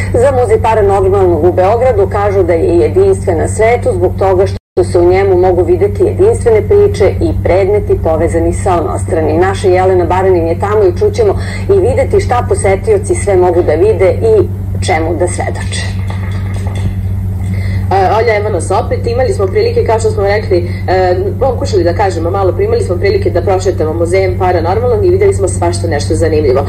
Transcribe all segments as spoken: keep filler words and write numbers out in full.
Za Muzej paranormalnog u Beogradu kažu da je jedinstven na svetu zbog toga što se u njemu mogu videti jedinstvene priče i predmeti povezani sa onostrani. Naša Jelena Baranin je tamo i čućemo i videti šta posetioci sve mogu da vide i čemu da svedoče. Olja, evo nas opet, imali smo prilike, kao što smo rekli, pokušali da kažemo malo, primali smo prilike da prošetamo muzejem paranormalnog i videli smo svašta nešto zanimljivo.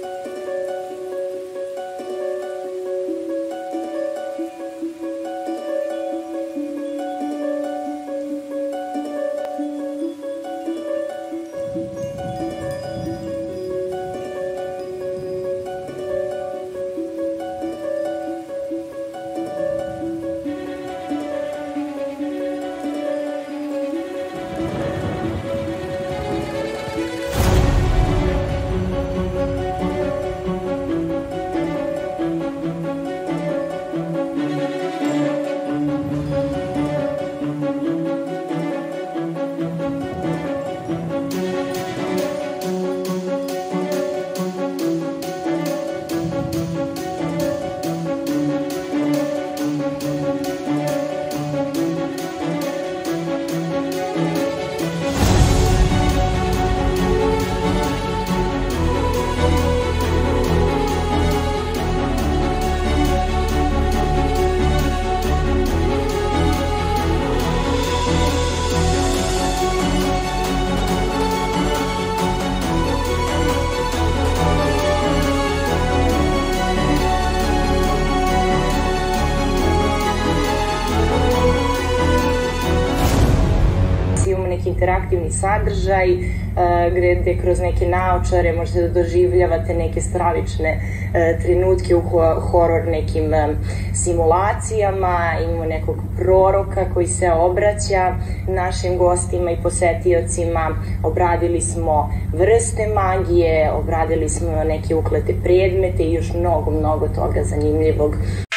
Interaktivni sadržaj gde kroz neke naočare možete da doživljavate neke stravične trenutke u horor nekim simulacijama. Imamo nekog proroka koji se obraća našim gostima i posetiocima. Obradili smo vrste magije, obradili smo neke uklete predmete i još mnogo, mnogo toga zanimljivog.